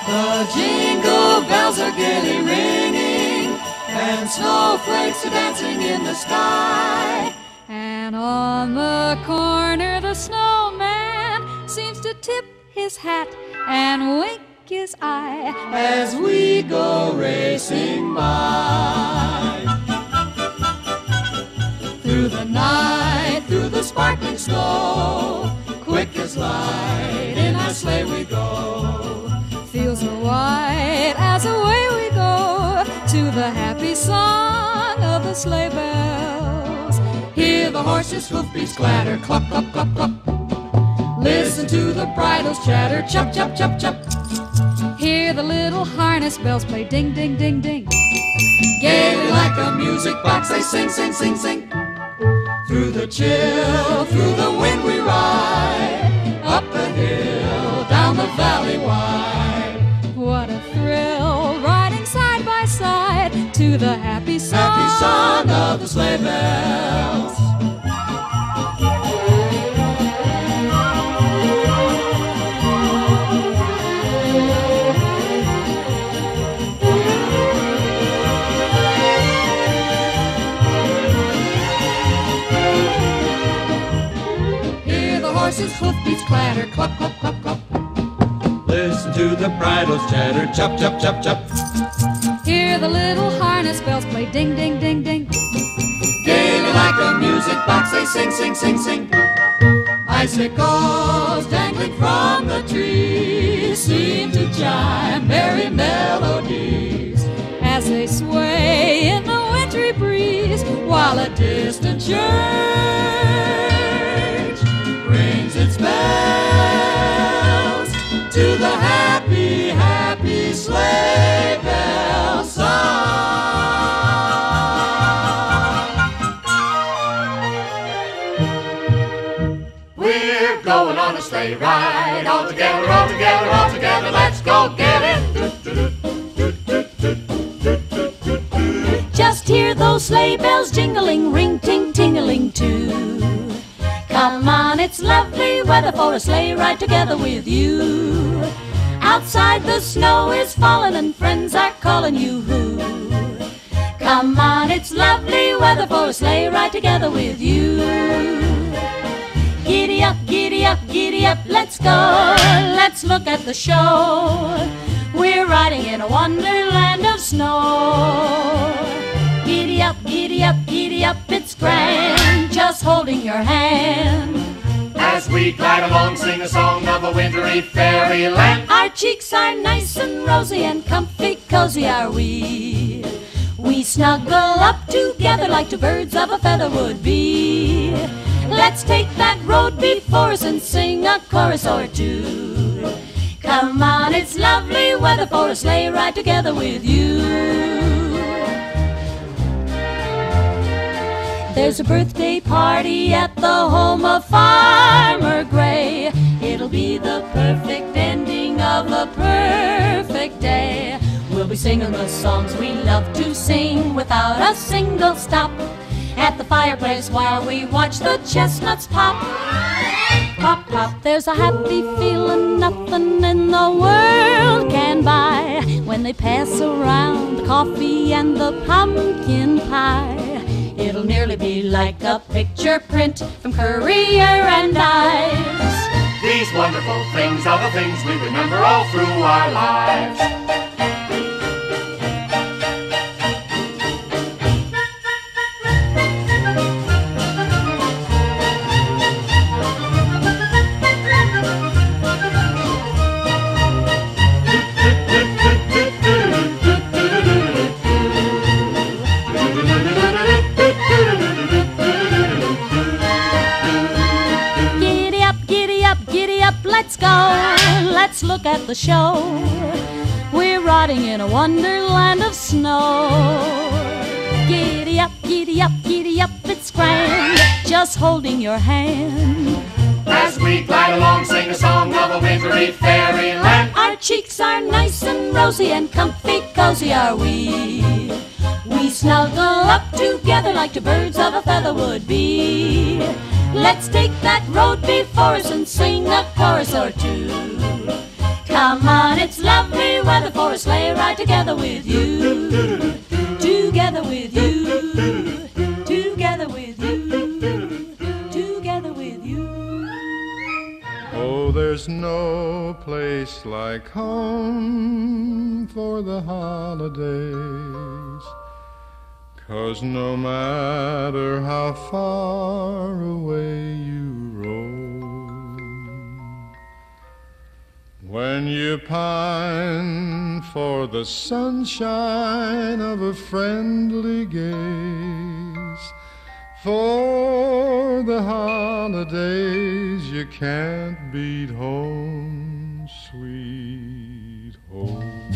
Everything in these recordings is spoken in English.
The jingle bells are gaily ringing, and snowflakes are dancing in the sky. And on the corner the snowman seems to tip his hat and wink his eye as we go racing by. Through the night, through the sparkling snow, quick as light in our sleigh we go. Fields are white as away we go to the happy song of the sleigh bells. Hear the horses' hoofbeats clatter, clup, clup, clup, clup. Listen to the bridles chatter, chup, chup, chup, chup. Hear the little harness bells play ding, ding, ding, ding. Gaily like a music box they sing, sing, sing, sing. Through the chill, through the wind we ride, up the hill, down the valley wide. What a thrill, riding side by side to the happy song of the sleigh bells. Horses' hoofbeats clatter, clup, clup, clup, clup. Listen to the bridles chatter, chup, chup, chup, chup. Hear the little harness bells play ding, ding, ding, ding. Gaily like a music box they sing, sing, sing, sing. Icicles dangling from the trees seem to chime merry melodies as they sway in the wintry breeze, while a distant church rings its bells to the happy, happy sleigh bell song. We're going on a sleigh ride, all together, all together, all together. Let's go get it. Just hear those sleigh bells jingling, ring, ting, tingling too. Come on, it's lovely weather for a sleigh ride together with you. Outside the snow is falling and friends are calling you. Come on, it's lovely weather for a sleigh ride together with you. Giddy up, giddy up, giddy up, let's go. Let's look at the show. We're riding in a wonderland of snow. Giddy up, giddy up, giddy up, it's grand, just holding your hand. As we glide along, sing a song of a wintry fairyland. Our cheeks are nice and rosy and comfy cozy are we. We snuggle up together like two birds of a feather would be. Let's take that road before us and sing a chorus or two. Come on, it's lovely weather for a sleigh ride together with you. There's a birthday party at the home of Farmer Gray. It'll be the perfect ending of a perfect day. We'll be singing the songs we love to sing without a single stop at the fireplace while we watch the chestnuts pop. Pop, pop. There's a happy feeling nothing in the world can buy when they pass around the coffee and the pumpkin pie. It'll nearly be like a picture print from Currier and Ives. These wonderful things are the things we remember all through our lives. Let's go, let's look at the show. We're riding in a wonderland of snow. Giddy up, giddy up, giddy up, it's grand, just holding your hand. As we glide along, sing a song of a wintry fairyland. Our cheeks are nice and rosy and comfy cozy are we. We snuggle up together like two birds of a feather would be. Let's take that road before us and sing a chorus or two. Come on, it's lovely for a sleigh ride together with you. Together with you. Together with you. Together with you. Oh, there's no place like home for the holidays, 'cause no matter how far away you roam, when you pine for the sunshine of a friendly gaze, for the holidays you can't beat home, sweet home.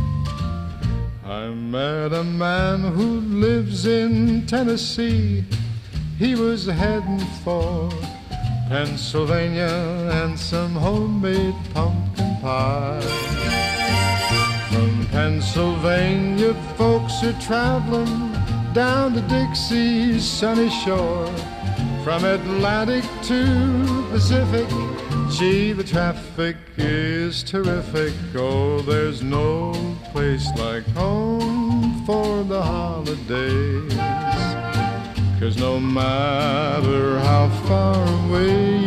I met a man who lives in Tennessee. He was heading for Pennsylvania and some homemade pumpkin pie. From Pennsylvania folks are traveling down to Dixie's sunny shore. From Atlantic to Pacific, gee, the traffic is terrific. Oh, there's no place like home for the holidays, 'cause no matter how far away